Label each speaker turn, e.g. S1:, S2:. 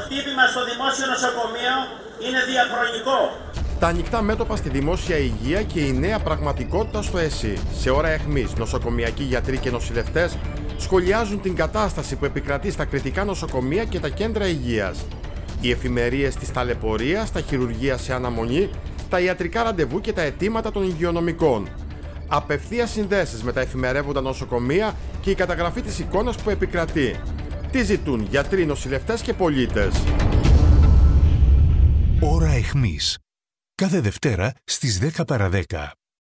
S1: χτύπημα στο δημόσιο νοσοκομείο είναι διαχρονικό.
S2: Τα ανοιχτά μέτωπα στη δημόσια υγεία και η νέα πραγματικότητα στο ΕΣΥ. Σε ώρα αιχμής, νοσοκομιακοί γιατροί και νοσηλευτές σχολιάζουν την κατάσταση που επικρατεί στα κριτικά νοσοκομεία και τα κέντρα υγείας. Οι εφημερίες της ταλαιπωρίας, τα χειρουργεία σε αναμονή, τα ιατρικά ραντεβού και τα αιτήματα των υγειονομικών. Απευθείας συνδέσεις με τα εφημερεύοντα νοσοκομεία και η καταγραφή της εικόνας που επικρατεί. Τι ζητούν γιατροί, νοσηλευτές και πολίτες.
S3: Ώρα αιχμής. Κάθε Δευτέρα στις 10 παρα 10.